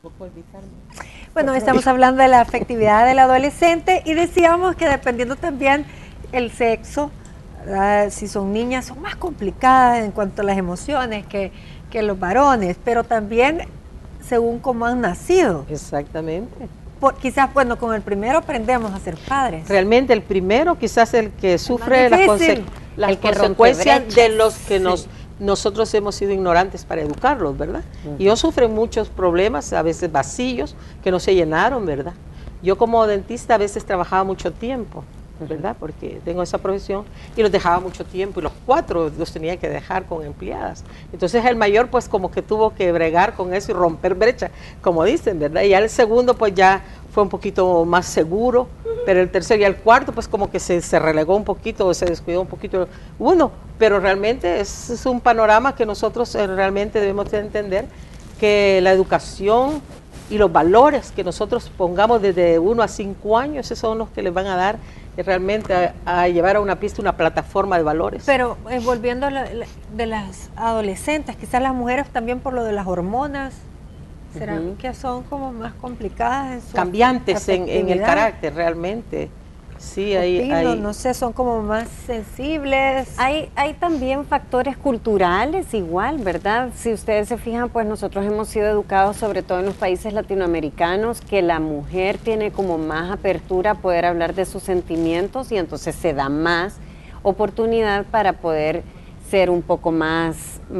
Bueno, estamos hablando de la afectividad del adolescente y decíamos que dependiendo también el sexo, ¿verdad? Si son niñas son más complicadas en cuanto a las emociones que los varones, pero también según cómo han nacido. Exactamente. Quizás, bueno, con el primero aprendemos a ser padres. Realmente el primero quizás el que sufre las consecuencias de los que nosotros hemos sido ignorantes para educarlos, ¿verdad? Y ellos sufren muchos problemas, a veces vacíos, que no se llenaron, ¿verdad? Yo como dentista a veces trabajaba mucho tiempo, ¿verdad? Porque tengo esa profesión y los dejaba mucho tiempo y los 4 los tenía que dejar con empleadas. Entonces el mayor pues como que tuvo que bregar con eso y romper brecha, como dicen, ¿verdad? Y ya el segundo pues ya fue un poquito más seguro, pero el tercero y el cuarto pues como que se relegó un poquito, se descuidó un poquito uno, pero realmente es un panorama que nosotros realmente debemos de entender, que la educación y los valores que nosotros pongamos desde 1 a 5 años, esos son los que les van a dar realmente a llevar a una pista una plataforma de valores. Pero volviendo a de las adolescentes, quizás las mujeres también por lo de las hormonas, ¿serán que son como más complicadas? En su cambiantes en el carácter realmente. Sí, no sé, son como más sensibles. Hay también factores culturales igual, ¿verdad? Si ustedes se fijan, pues nosotros hemos sido educados, sobre todo en los países latinoamericanos, que la mujer tiene como más apertura a poder hablar de sus sentimientos y entonces se da más oportunidad para poder ser un poco más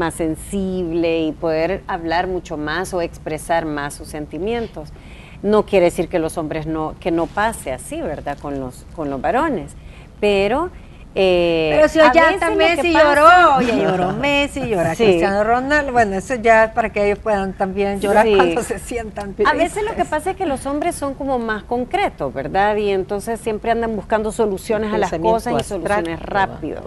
sensible y poder hablar mucho más o expresar más sus sentimientos. No quiere decir que los hombres que no pase así, ¿verdad? Con los varones, pero si ya también Messi lloró, ya lloró Messi, llora Cristiano Ronaldo, bueno, eso ya es para que ellos puedan también llorar cuando se sientan tristes. A veces lo que pasa es que los hombres son como más concretos, ¿verdad? Y entonces siempre andan buscando soluciones a las cosas y soluciones rápidas.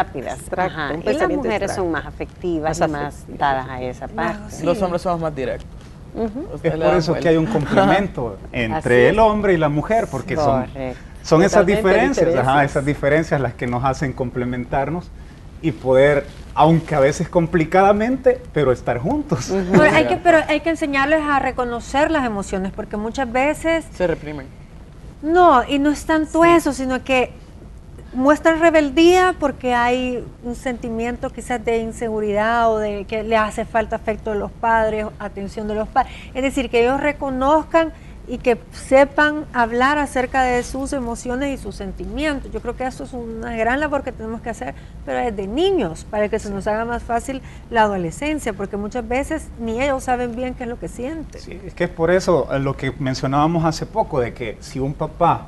Ajá. Y las mujeres son más afectivas y más dadas a esa parte. Los hombres somos más directos. Es por eso que hay un complemento entre el hombre y la mujer, porque son esas diferencias, esas diferencias las que nos hacen complementarnos y poder, aunque a veces complicadamente, pero estar juntos. Pero hay que enseñarles a reconocer las emociones, porque muchas veces se reprimen. No, y no es tanto eso, sino que muestran rebeldía porque hay un sentimiento quizás de inseguridad o de que le hace falta afecto de los padres, atención de los padres. Es decir, que ellos reconozcan y que sepan hablar acerca de sus emociones y sus sentimientos. Yo creo que eso es una gran labor que tenemos que hacer, pero desde niños, para que se nos haga más fácil la adolescencia, porque muchas veces ni ellos saben bien qué es lo que sienten. Sí, es que es por eso lo que mencionábamos hace poco, de que si un papá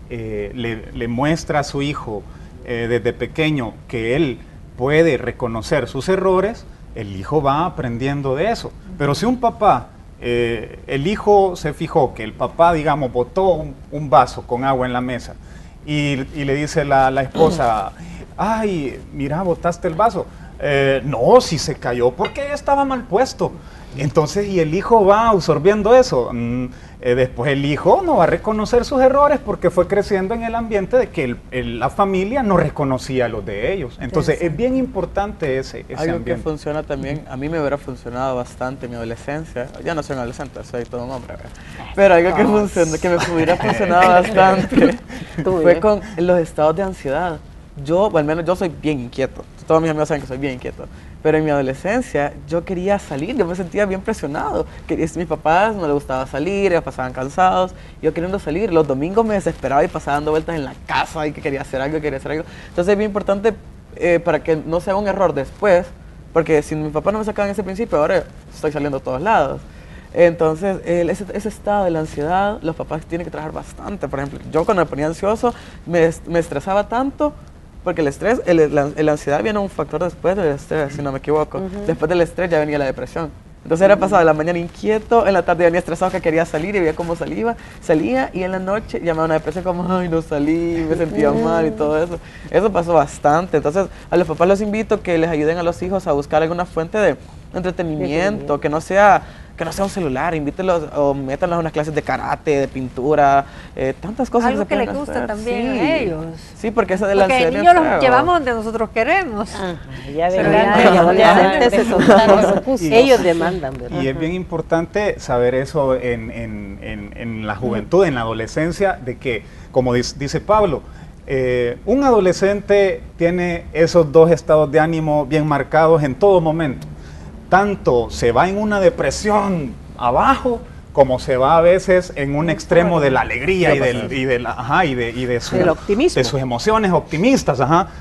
le muestra a su hijo desde pequeño que él puede reconocer sus errores, el hijo va aprendiendo de eso. Pero si un papá, el hijo se fijó que el papá, digamos, botó un vaso con agua en la mesa y le dice la esposa, ay, mira, botaste el vaso. No, si se cayó porque estaba mal puesto. Entonces, y el hijo va absorbiendo eso. Después el hijo no va a reconocer sus errores porque fue creciendo en el ambiente de que la familia no reconocía los de ellos. Entonces, es bien importante ese algo ambiente. Que funciona también, a mí me hubiera funcionado bastante en mi adolescencia. Ya no soy un adolescente, soy todo un hombre. Pero algo que me hubiera funcionado bastante fue con los estados de ansiedad. Yo, o al menos yo soy bien inquieto. Todos mis amigos saben que soy bien inquieto. Pero en mi adolescencia yo quería salir, yo me sentía bien presionado. Mis papás no les gustaba salir, ellos pasaban cansados. Yo queriendo salir, los domingos me desesperaba y pasaba dando vueltas en la casa y que quería hacer algo. Entonces es bien importante para que no sea un error después, porque si mis papás no me sacaban ese principio, ahora estoy saliendo a todos lados. Entonces, ese estado de la ansiedad, los papás tienen que trabajar bastante. Por ejemplo, yo cuando me ponía ansioso, me estresaba tanto. Porque el estrés, la ansiedad viene un factor después del estrés, si no me equivoco. Después del estrés ya venía la depresión. Entonces era pasado la mañana inquieto, en la tarde venía estresado que quería salir y veía cómo salía y en la noche llamaba una depresión como, ay, no salí, me sentía mal y todo eso. Eso pasó bastante. Entonces a los papás los invito que les ayuden a los hijos a buscar alguna fuente de entretenimiento, que no sea que no sea un celular, invítelos o métanlos a unas clases de karate, de pintura, tantas cosas. Algo que les gusta también a ellos. Sí, porque eso de la ansiedad. Porque niños los llevamos donde nosotros queremos. Ya ellos demandan, ¿verdad? Y es bien importante saber eso en la juventud, en la adolescencia, de que, como dice Pablo, un adolescente tiene esos dos estados de ánimo bien marcados en todo momento. Tanto se va en una depresión abajo, como se va a veces en un extremo de la alegría de sus emociones optimistas.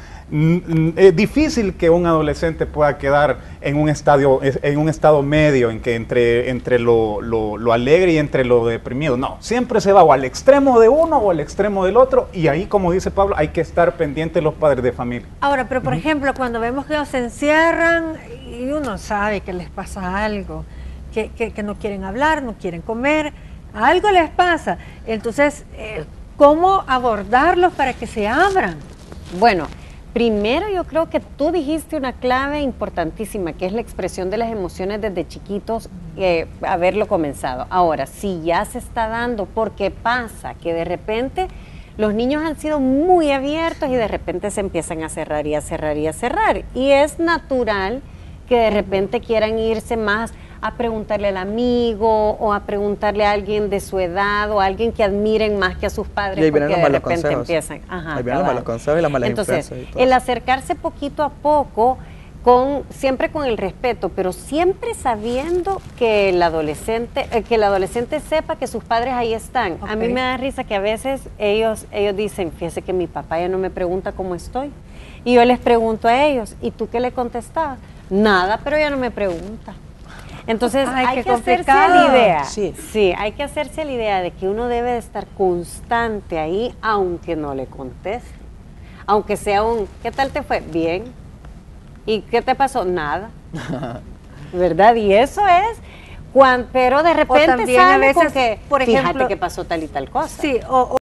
Es difícil que un adolescente pueda quedar en un estado medio, en que entre lo alegre y entre lo deprimido. No, siempre se va o al extremo de uno o al extremo del otro, y ahí, como dice Pablo, hay que estar pendientes los padres de familia. Ahora, pero por ejemplo, cuando vemos que ellos se encierran y uno sabe que les pasa algo, que no quieren hablar, no quieren comer, algo les pasa. Entonces, ¿cómo abordarlos para que se abran? Bueno, primero yo creo que tú dijiste una clave importantísima, que es la expresión de las emociones desde chiquitos, haberlo comenzado. Ahora, si ya se está dando, porque pasa que de repente los niños han sido muy abiertos y de repente se empiezan a cerrar y a cerrar y a cerrar. Y es natural que de repente quieran irse más a preguntarle al amigo o a preguntarle a alguien de su edad o a alguien que admiren más que a sus padres, y ahí porque vienen de repente empiezan. Ahí vienen los malos consejos y la mala influencia. Entonces, el acercarse poquito a poco, siempre con el respeto, pero siempre sabiendo que el adolescente sepa que sus padres ahí están. Okay. A mí me da risa que a veces ellos dicen, fíjese que mi papá ya no me pregunta cómo estoy. Y yo les pregunto a ellos, ¿y tú qué le contestabas? Nada, pero ya no me pregunta. Entonces hay que hacerse la idea, sí, hay que hacerse la idea de que uno debe de estar constante ahí, aunque no le conteste, aunque sea ¿qué tal te fue? Bien. ¿Y qué te pasó? Nada. ¿Verdad? Y eso es, pero de repente sale a veces, por ejemplo, fíjate que pasó tal y tal cosa. Sí,